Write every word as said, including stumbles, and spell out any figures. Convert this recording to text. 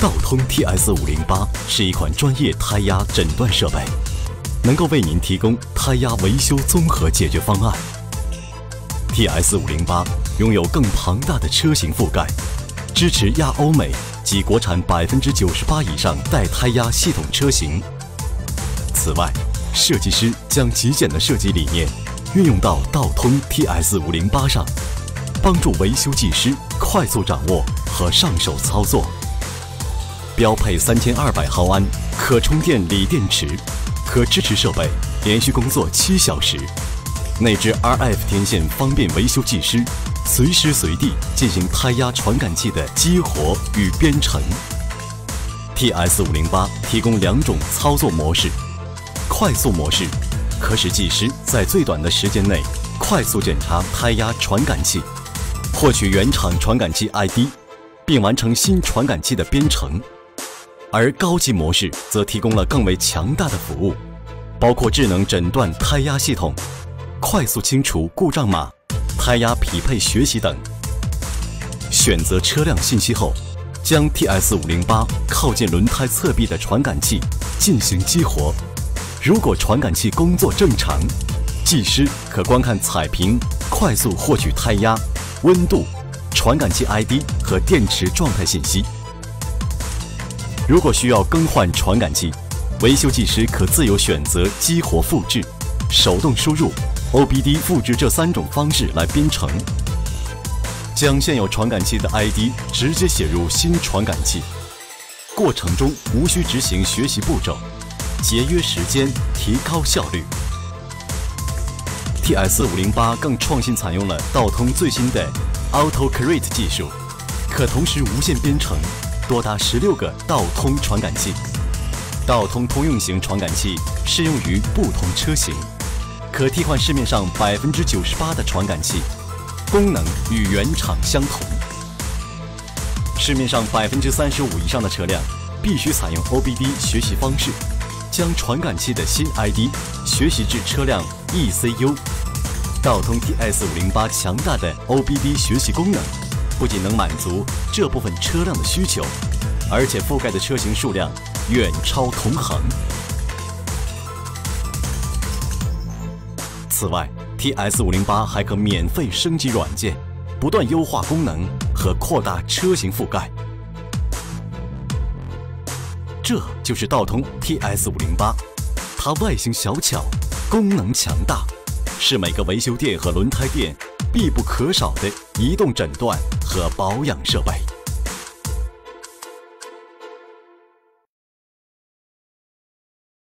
道通 T S 五零八是一款专业胎压诊断设备，能够为您提供胎压维修综合解决方案。T S 五零八拥有更庞大的车型覆盖，支持亚欧美及国产百分之九十八以上带胎压系统车型。此外，设计师将极简的设计理念运用到道通 T S 五零八上，帮助维修技师快速掌握和上手操作。标配三千二百毫安可充电锂电池，可支持设备连续工作七小时。内置 R F 天线，方便维修技师随时随地进行胎压传感器的激活与编程。T S 五零八提供两种操作模式，快速模式可使技师在最短的时间内快速检查胎压传感器，获取原厂传感器 I D， 并完成新传感器的编程。而高级模式则提供了更为强大的服务，包括智能诊断胎压系统、快速清除故障码、胎压匹配学习等。选择车辆信息后，将 T S 五零八靠近轮胎侧壁的传感器进行激活。如果传感器工作正常，技师可观看彩屏，快速获取胎压、温度、传感器 I D 和电池状态信息。如果需要更换传感器，维修技师可自由选择激活复制、手动输入、O B D 复制这三种方式来编程，将现有传感器的 I D 直接写入新传感器，过程中无需执行学习步骤，节约时间，提高效率。T S 五零八更创新采用了道通最新的 Auto Create 技术，可同时无线编程多达十六个道通传感器。道通通用型传感器适用于不同车型，可替换市面上百分之九十八的传感器，功能与原厂相同。市面上百分之三十五以上的车辆必须采用 O B D 学习方式，将传感器的新 I D 学习至车辆 E C U。道通 T S 五零八强大的 O B D 学习功能，不仅能满足这部分车辆的需求，而且覆盖的车型数量远超同行。此外 ，T S 五零八还可免费升级软件，不断优化功能和扩大车型覆盖。这就是道通 T S 五零八，它外形小巧，功能强大，是每个维修店和轮胎店必不可少的移动诊断和保养设备。